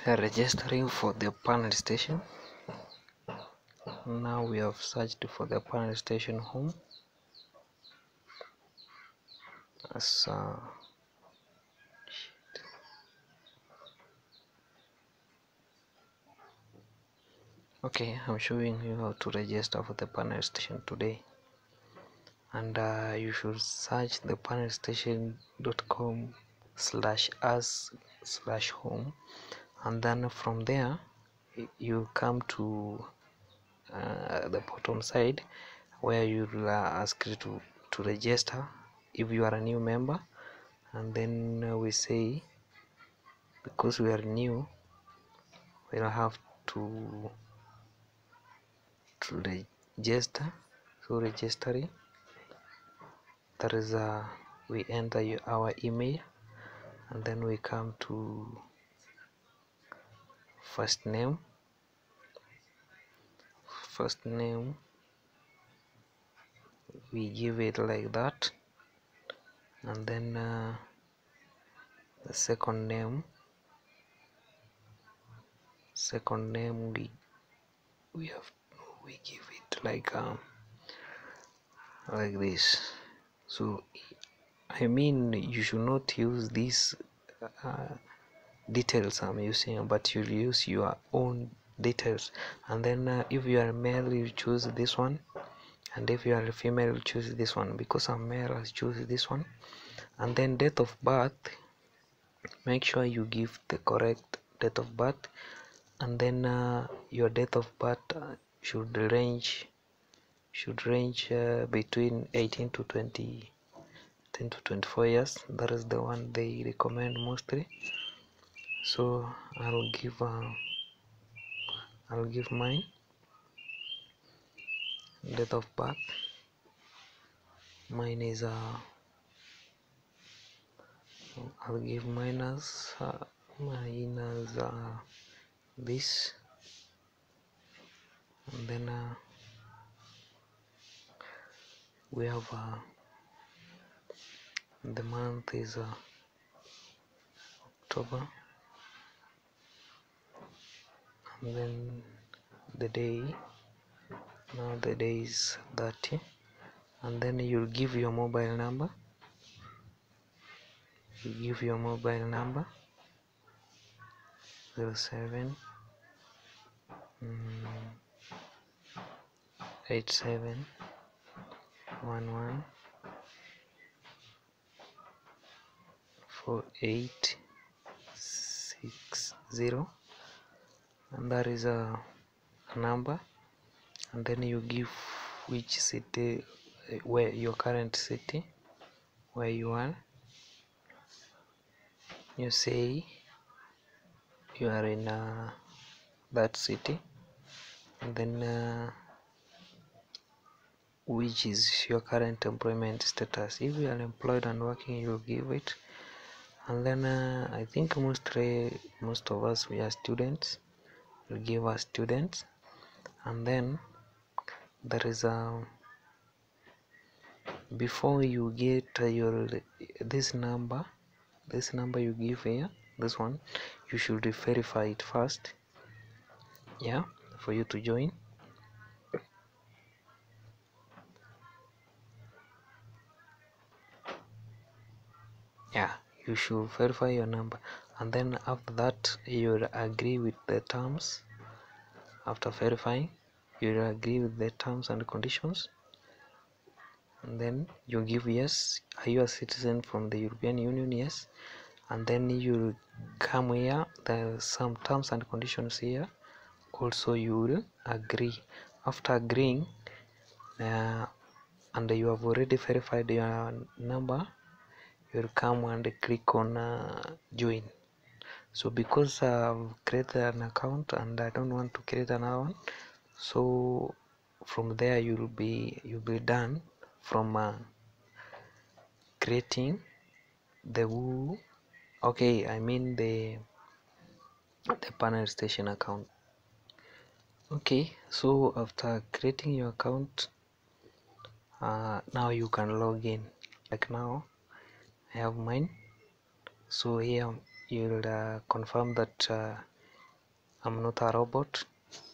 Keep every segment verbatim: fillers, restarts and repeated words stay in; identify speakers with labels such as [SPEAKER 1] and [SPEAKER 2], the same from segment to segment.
[SPEAKER 1] registering for the panel station. Now we have searched for the panel station home as uh, okay, I'm showing you how to register for the panel station today, and uh, you should search the panel station dot com slash us slash home, and then from there you come to uh, the bottom side where you will uh, ask you to to register if you are a new member, and then uh, we say because we are new we'll have to to register. So registering, that is uh, we enter your, our email, and then we come to first name first name we give it like that, and then uh, the second name second name we we have we give it like um like this. So I mean you should not use these uh, details I'm using, but you'll use your own details, and then uh, if you are male you choose this one, and if you are a female you choose this one. Because I'm male I choose this one. And then date of birth, make sure you give the correct date of birth, and then uh, your date of birth uh, should range should range uh, between eighteen to twenty, ten to twenty-four years. That is the one they recommend mostly. So I'll give uh, I'll give mine date of birth. Mine is uh I'll give mine as uh, mine as uh, this, and then uh, we have uh, the month is uh, October, and then the day, now the day is thirty, and then you'll give your mobile number you give your mobile number zero seven mm, eight seven one one four eight six zero, and that is a, a number, and then you give which city, where your current city where you are. You say you are in uh, that city, and then uh, which is your current employment status. If you are employed and working you give it, and then uh, I think mostly most of us we are students, we give us students, and then there is a before you get uh, your this number this number you give here, this one, you should verify it first, yeah, for you to join. Yeah, you should verify your number, and then after that you'll agree with the terms. After verifying you'll agree with the terms and conditions, and then you give yes. Are you a citizen from the European Union? Yes. And then you come here, there are some terms and conditions here also you will agree. After agreeing uh, and you have already verified your number, you'll come and click on uh, join. So because I've created an account and I don't want to create another one, so from there you'll be you'll be done from uh, creating the woo okay I mean the the panel station account. Okay, so after creating your account, uh, now you can log in. Like now I have mine, so here you'll uh, confirm that uh, I'm not a robot.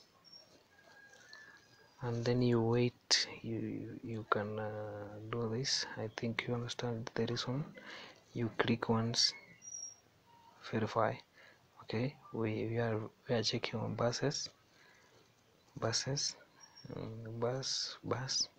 [SPEAKER 1] And then you wait, you you, you can uh, do this. I think you understand the reason. You click once, verify. Okay, we, we are we are checking on buses buses um, bus bus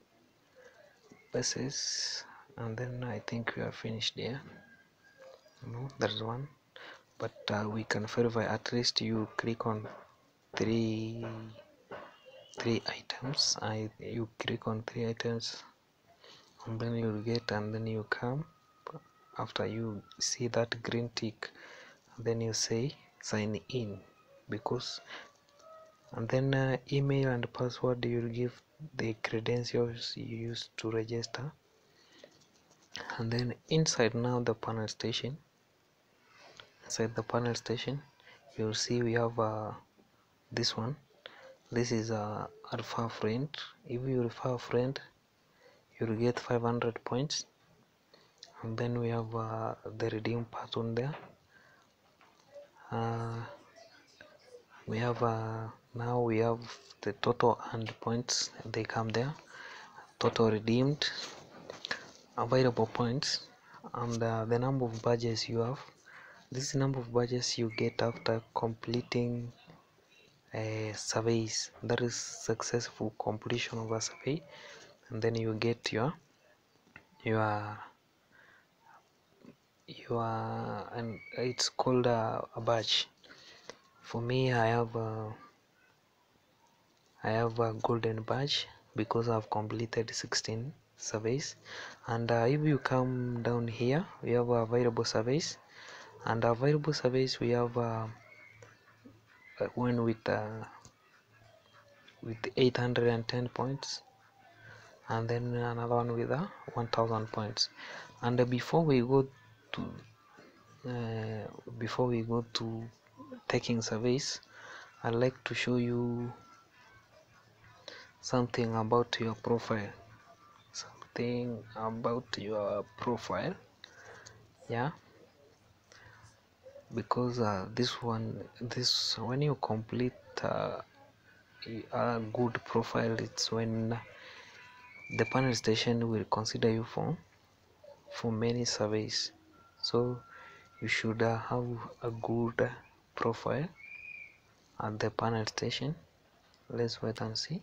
[SPEAKER 1] buses, and then I think we are finished there. No, there's one, but uh, we can verify. At least you click on three three items. I you click on three items, and then you'll get, and then you come. After you see that green tick, then you say sign in, because, and then uh, email and password, you'll give the credentials you used to register. And then inside now the panel station, inside the panel station you'll see we have uh, this one. This is a uh, refer friend. If you refer a friend, you'll get five hundred points. And then we have uh, the redeem button there. uh, we have uh, now we have the total earned points, they come there, total redeemed, available points, and uh, the number of badges you have. This number of badges you get after completing uh, surveys, that is successful completion of a survey, and then you get your your your and it's called a, a badge. For me, I have a, I have a golden badge because I've completed sixteen surveys. And uh, if you come down here, we have available surveys, and available surveys we have uh, one with uh, with eight hundred ten points, and then another one with uh, one thousand points. And uh, before we go to uh, before we go to taking surveys, I'd like to show you something about your profile. Something about your profile, yeah, because uh, this one, this when you complete uh, a good profile, it's when the panel station will consider you for for many surveys. So you should uh, have a good profile at the panel station. Let's wait and see.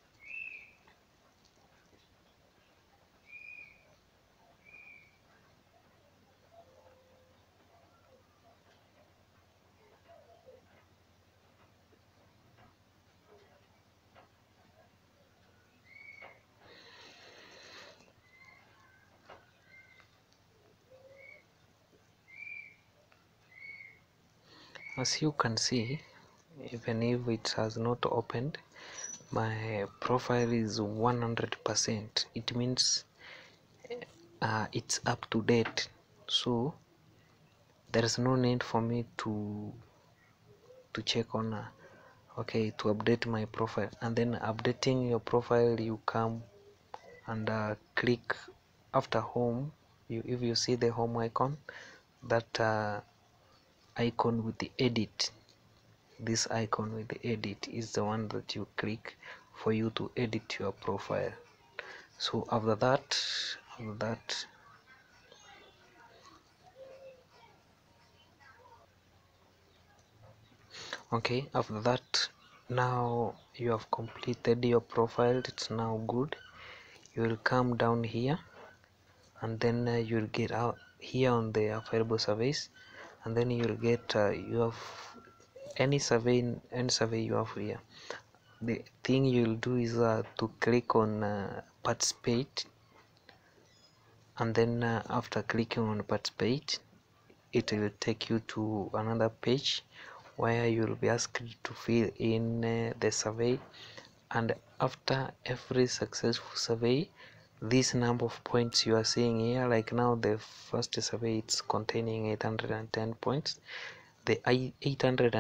[SPEAKER 1] As you can see, even if it has not opened, my profile is one hundred percent. It means uh, it's up to date, so there is no need for me to to check on uh, okay, to update my profile. And then updating your profile, you come and uh, click after home. You, if you see the home icon, that uh, icon with the edit, this icon with the edit is the one that you click for you to edit your profile. So after that after that okay, after that, now you have completed your profile, it's now good. You will come down here, and then uh, you'll get out here on the available surveys, and then you'll get uh, you have any survey any survey you have here. The thing you'll do is uh, to click on uh, participate, and then uh, after clicking on participate, it will take you to another page where you'll be asked to fill in uh, the survey. And after every successful survey, this number of points you are seeing here, like now the first survey, it's containing eight hundred ten points. The eight hundred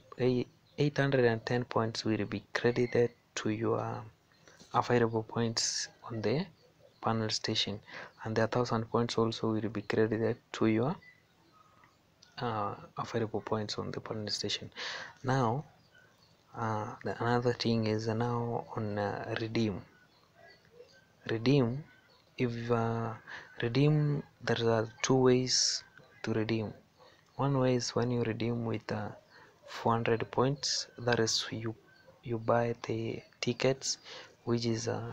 [SPEAKER 1] ten points will be credited to your available points on the panel station, and the one thousand points also will be credited to your uh, available points on the panel station. Now Uh, the another thing is now on uh, redeem. Redeem. If uh, redeem, there are two ways to redeem. One way is when you redeem with uh, four hundred points. That is you you buy the tickets, which is uh,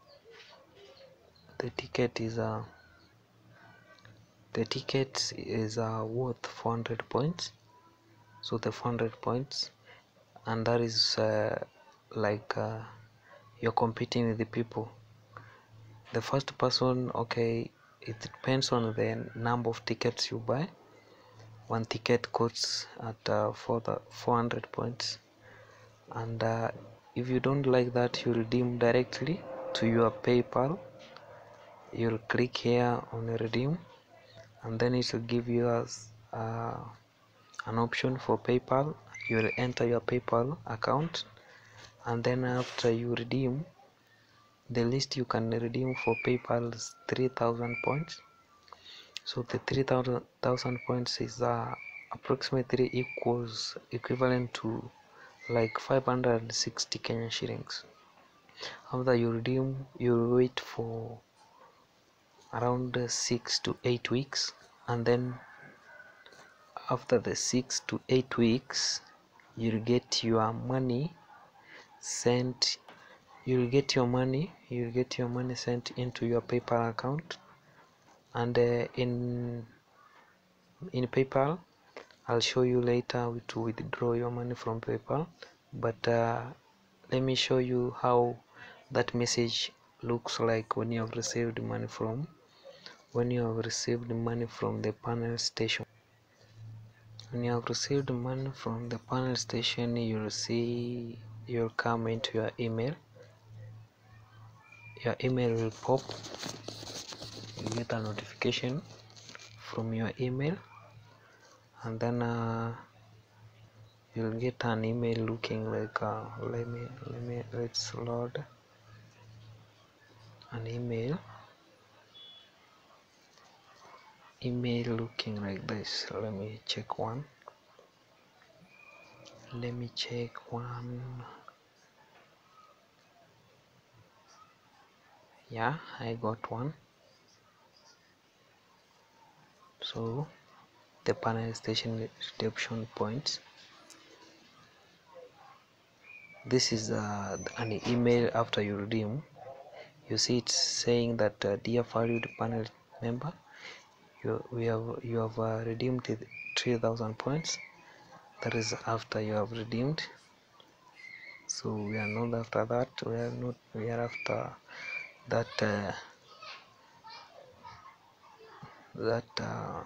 [SPEAKER 1] the ticket is uh, the ticket is uh, worth four hundred points. So the four hundred points, and that is uh, like uh, you're competing with the people. The first person, okay, it depends on the number of tickets you buy. One ticket costs at uh, for the four hundred points, and uh, if you don't like that, you redeem directly to your PayPal. You'll click here on redeem, and then it will give you as uh, an option for PayPal. You will enter your PayPal account, and then after you redeem, the least you can redeem for PayPal is three thousand points. So the three thousand points is uh, approximately equals equivalent to like five hundred sixty Kenyan shillings. After you redeem, you wait for around uh, six to eight weeks, and then after the six to eight weeks, you'll get your money sent. You'll get your money. You'll get your money sent into your PayPal account, and uh, in in PayPal, I'll show you later to withdraw your money from PayPal. But uh, let me show you how that message looks like when you have received money from when you have received money from the panel station. When you have received money from the panel station, you'll see you'll come into your email. Your email will pop. You get a notification from your email, and then uh, you'll get an email looking like uh, let me let me let's load an email email looking like this. Let me check one let me check one Yeah, I got one. So the panel station redemption points. This is uh, an email after you redeem. You see it's saying that uh, dear valued panel member, you we have you have uh, redeemed three thousand points. That is after you have redeemed. So we are not after that. We are not. We are after that. Uh, that uh,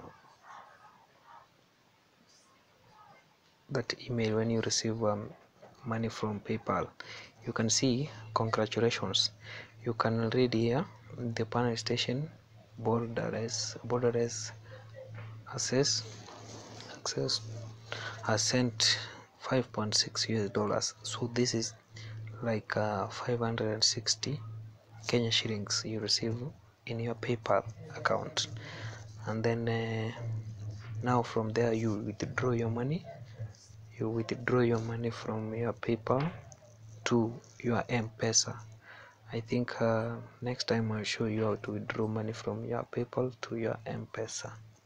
[SPEAKER 1] that email when you receive um, money from PayPal. You can see congratulations. You can read here the panel station borders borders access access has sent five point six U S dollars. So this is like uh, five hundred sixty Kenya shillings you receive in your PayPal account, and then uh, now from there you withdraw your money. You withdraw your money from your PayPal to your M-Pesa. I think uh, next time I'll show you how to withdraw money from your PayPal to your M-Pesa.